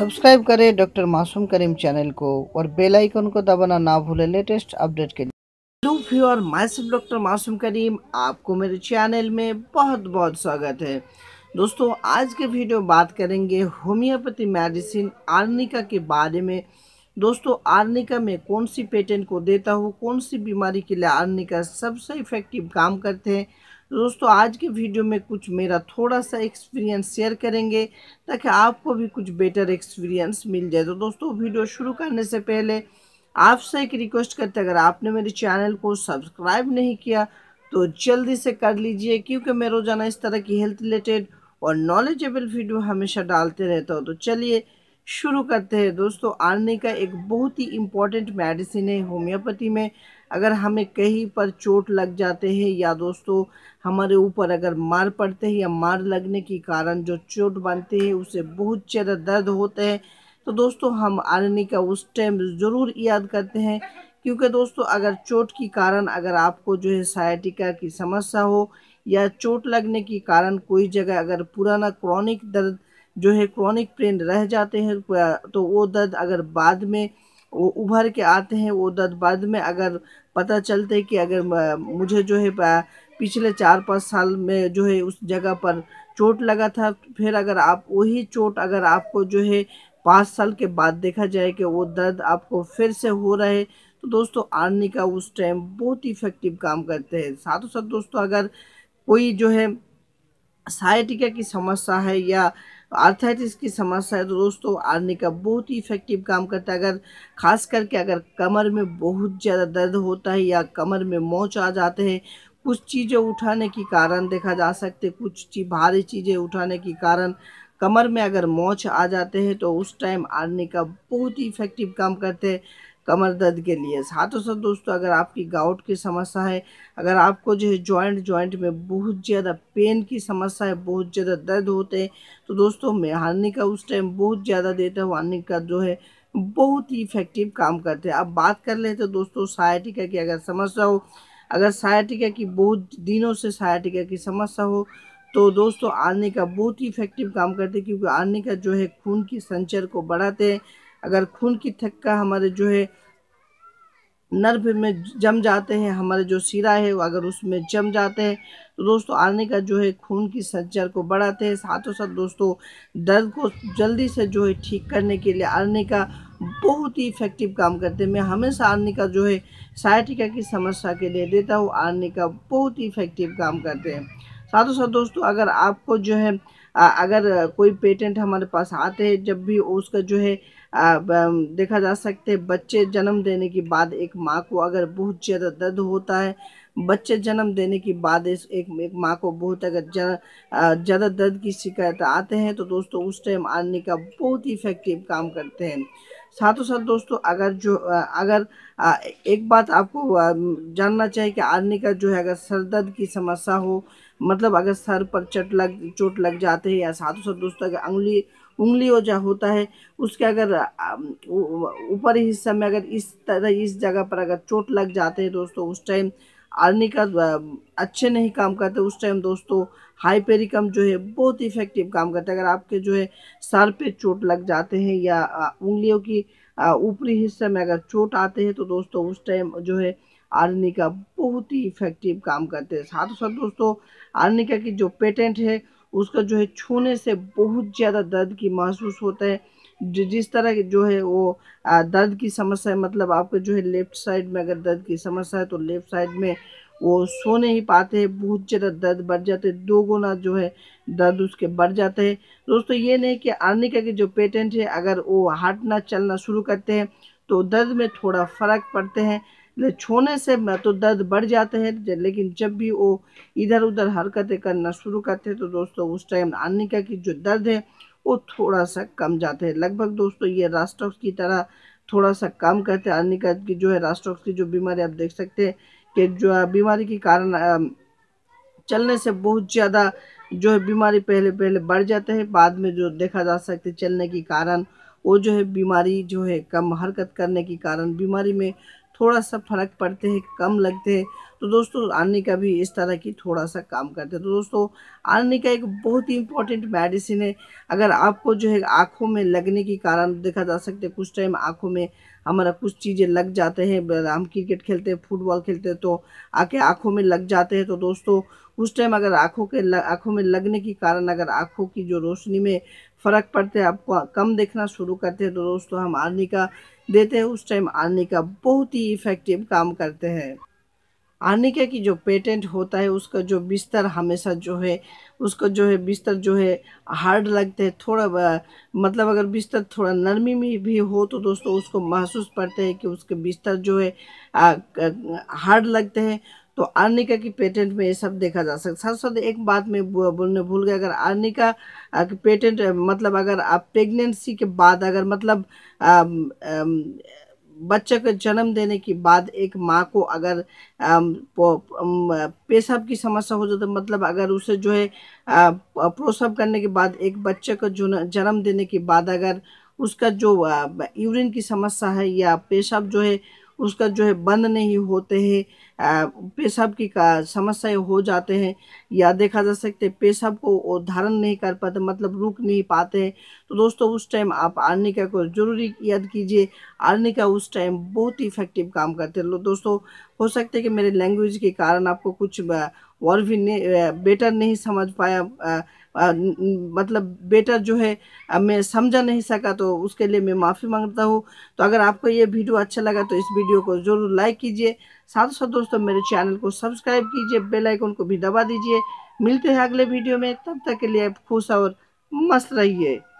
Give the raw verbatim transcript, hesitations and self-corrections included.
Subscribe करें doctor Masoom करीम channel को और बेल आइकन को दबाना ना भूलें लेटेस्ट अपडेट के लिए। Hello viewer, myself doctor Masoom Karim, आपको मेरे चैनल में बहुत बहुत स्वागत है। दोस्तों, आज के वीडियो बात करेंगे होम्योपैथी मेडिसिन आर्निका के बारे में। दोस्तों, आर्निका में कौन सी पेटेंट को देता हूँ, कौन सी बीमारी के लिए आर्निका सबसे इफेक्टिव काम करते हैं। दोस्तों, आज के वीडियो में कुछ मेरा थोड़ा सा एक्सपीरियंस शेयर करेंगे ताकि आपको भी कुछ बेटर एक्सपीरियंस मिल जाए। तो दोस्तों, वीडियो शुरू करने से पहले आपसे एक रिक्वेस्ट करते हैं, अगर आपने मेरे चैनल को सब्सक्राइब नहीं किया तो जल्दी से कर लीजिए, क्योंकि मैं रोज़ाना इस तरह की हेल्थ रिलेटेड और नॉलेजेबल वीडियो हमेशा डालते रहता हूँ। तो चलिए शुरू करते हैं। दोस्तों, आर्निका एक बहुत ही इम्पॉर्टेंट मेडिसिन है होम्योपैथी में। अगर हमें कहीं पर चोट लग जाते हैं या दोस्तों हमारे ऊपर अगर मार पड़ते हैं या मार लगने के कारण जो चोट बनते हैं उससे बहुत ज़्यादा दर्द होते हैं, तो दोस्तों हम आर्निका उस टाइम ज़रूर याद करते हैं। क्योंकि दोस्तों अगर चोट के कारण अगर आपको जो है सायटिका की समस्या हो या चोट लगने के कारण कोई जगह अगर पुराना क्रॉनिक दर्द जो है क्रॉनिक पेन रह जाते हैं, तो वो दर्द अगर बाद में वो उभर के आते हैं, वो दर्द बाद में अगर पता चलते हैं कि अगर मुझे जो है पिछले चार पाँच साल में जो है उस जगह पर चोट लगा था, फिर अगर आप वही चोट अगर आपको जो है पाँच साल के बाद देखा जाए कि वो दर्द आपको फिर से हो रहा है, तो दोस्तों आर्निका उस टाइम बहुत इफेक्टिव काम करते हैं। साथों साथ दोस्तों अगर कोई जो है सायटिका की समस्या है या आर्थराइटिस की समस्या है, तो दोस्तों आर्निका बहुत ही इफेक्टिव काम करता है। अगर खास करके अगर कमर में बहुत ज़्यादा दर्द होता है या कमर में मोच आ जाते हैं, कुछ चीज़ें उठाने के कारण देखा जा सकते, कुछ चीज भारी चीज़ें उठाने के कारण कमर में अगर मोच आ जाते हैं, तो उस टाइम आर्निका बहुत ही इफेक्टिव काम करते हैं कमर दर्द के लिए। साथों साथ दोस्तों अगर आपकी गाउट की समस्या है, अगर आपको जो है जॉइंट जॉइंट में बहुत ज़्यादा पेन की समस्या है, बहुत ज़्यादा दर्द होते हैं, तो दोस्तों मैं आर्निका उस टाइम बहुत ज़्यादा देता हूँ। आर्निका जो है बहुत ही इफेक्टिव काम करते हैं। अब बात कर लेते हैं दोस्तों सायटिका की अगर समस्या हो, अगर सायटिका की बहुत दिनों से सायटिका की समस्या हो, तो दोस्तों आर्निका बहुत ही इफेक्टिव काम करते हैं। क्योंकि आर्निका जो है खून की संचर को बढ़ाते हैं। अगर खून की थक्का हमारे जो है नर्व में जम जाते हैं, हमारे जो सिरा है अगर उसमें जम जाते हैं, तो दोस्तों आर्निका जो है खून की संचार को बढ़ाते हैं। साथों साथ दोस्तों दर्द को जल्दी से जो है ठीक करने के लिए आर्निका बहुत ही इफेक्टिव काम करते हैं। मैं हमेशा आर्निका जो है सायटिका की समस्या के लिए देता हूँ। आर्निका बहुत ही इफेक्टिव काम करते हैं। साथों साथ दोस्तों अगर आपको जो है अगर कोई पेटेंट हमारे पास आते हैं, जब भी उसका जो है आ, देखा जा सकते हैं बच्चे जन्म देने के बाद एक माँ को अगर बहुत ज़्यादा दर्द होता है, बच्चे जन्म देने के बाद इस एक एक माँ को बहुत अगर ज़्यादा दर्द की शिकायत आते हैं, तो दोस्तों उस टाइम आर्निका बहुत ही इफेक्टिव काम करते हैं। साथों साथ दोस्तों अगर जो अगर एक बात आपको जानना चाहिए कि आर्निका जो है अगर सर दर्द की समस्या हो, मतलब अगर सर पर चोट लग चोट लग जाते हैं, या साथों साथ दोस्तों अगर उंगली उंगली हो जा होता है उसके अगर ऊपरी हिस्सा में अगर इस तरह इस जगह पर अगर चोट लग जाते हैं, दोस्तों उस टाइम आर्निका अच्छे नहीं काम करते। उस टाइम दोस्तों हाइपेरिकम जो है बहुत इफेक्टिव काम करता है। अगर आपके जो है सर पे चोट लग जाते हैं या उंगलियों की ऊपरी हिस्से में अगर चोट आते हैं, तो दोस्तों उस टाइम जो है आर्निका बहुत ही इफेक्टिव काम करते हैं। साथ ही साथ दोस्तों आर्निका की जो पेटेंट है उसका जो है छूने से बहुत ज़्यादा दर्द की महसूस होता है। जिस तरह की जो है वो दर्द की समस्या है, मतलब आपको जो है लेफ़्ट साइड में अगर दर्द की समस्या है, तो लेफ़्ट साइड में वो सो नहीं पाते हैं, बहुत ज़्यादा दर्द बढ़ जाते हैं, दो गुना जो है दर्द उसके बढ़ जाते हैं। दोस्तों ये नहीं कि आर्निका के जो पेटेंट है अगर वो हटना चलना शुरू करते हैं तो दर्द में थोड़ा फ़र्क पड़ते हैं, लेकिन छूने से तो दर्द बढ़ जाते हैं, लेकिन जब भी वो इधर उधर हरकतें करना शुरू करते हैं, तो दोस्तों उस टाइम आर्निका की जो दर्द है वो थोड़ा सा कम जाते हैं। लगभग दोस्तों ये रास्टॉक्स की तरह थोड़ा सा कम करते हैं। आर्निका की जो है रास्टॉक्स की जो बीमारी आप देख सकते हैं कि जो बीमारी के कारण चलने से बहुत ज़्यादा जो है बीमारी पहले पहले बढ़ जाते हैं, बाद में जो देखा जा सकता है चलने के कारण वो जो है बीमारी जो है कम हरकत करने के कारण बीमारी में थोड़ा सा फर्क पड़ते हैं, कम लगते हैं। तो दोस्तों आर्निका भी इस तरह की थोड़ा सा काम करते हैं। तो दोस्तों आर्निका एक बहुत ही इंपॉर्टेंट मेडिसिन है। अगर आपको जो है आँखों में लगने के कारण देखा जा सकता है, कुछ टाइम आँखों में हमारा कुछ चीज़ें लग जाते हैं, हम क्रिकेट खेलते हैं, फुटबॉल खेलते हैं तो आके आँखों में लग जाते हैं। तो दोस्तों उस टाइम अगर आँखों के आँखों में लगने के कारण अगर आँखों की जो रोशनी में फ़र्क पड़ते हैं, आपको कम देखना शुरू करते हैं, तो दोस्तों हम आर्निका देते हैं। उस टाइम आर्निका बहुत ही इफ़ेक्टिव काम करते हैं। आर्निका की जो पेटेंट होता है उसका जो बिस्तर हमेशा जो है उसका जो है बिस्तर जो है हार्ड लगते हैं थोड़ा, मतलब अगर बिस्तर थोड़ा नरमी में भी हो तो दोस्तों उसको महसूस पड़ते हैं कि उसके बिस्तर जो है हार्ड लगते हैं। तो आर्निका की पेटेंट में ये सब देखा जा सकता है। साथ साथ एक बात मैं बोलने भूल गया, अगर आर्निका की पेटेंट मतलब अगर आप प्रेगनेंसी के बाद अगर मतलब आम, आम, बच्चे को जन्म देने के बाद एक माँ को अगर पेशाब की समस्या हो जाती है, मतलब अगर उसे जो है प्रसव करने के बाद एक बच्चे को जन्म देने के बाद अगर उसका जो यूरिन की समस्या है या पेशाब जो है उसका जो है बंद नहीं होते हैं, पेशाब की का समस्याएं हो जाते हैं, या देखा जा सकते हैं पेशाब को धारण नहीं कर पाते, मतलब रुक नहीं पाते हैं, तो दोस्तों उस टाइम आप आर्निका को जरूरी याद कीजिए। आर्निका उस टाइम बहुत ही इफेक्टिव काम करते हैं। दोस्तों हो सकता है कि मेरे लैंग्वेज के कारण आपको कुछ और भी नहीं बेटर नहीं समझ पाया, आ, आ, मतलब बेटर जो है मैं समझा नहीं सका, तो उसके लिए मैं माफ़ी मांगता हूँ। तो अगर आपको ये वीडियो अच्छा लगा तो इस वीडियो को ज़रूर लाइक कीजिए, साथ साथ दोस्तों मेरे चैनल को सब्सक्राइब कीजिए, बेल आइकन को भी दबा दीजिए। मिलते हैं अगले वीडियो में, तब तक के लिए आप खुश और मस्त रहिए।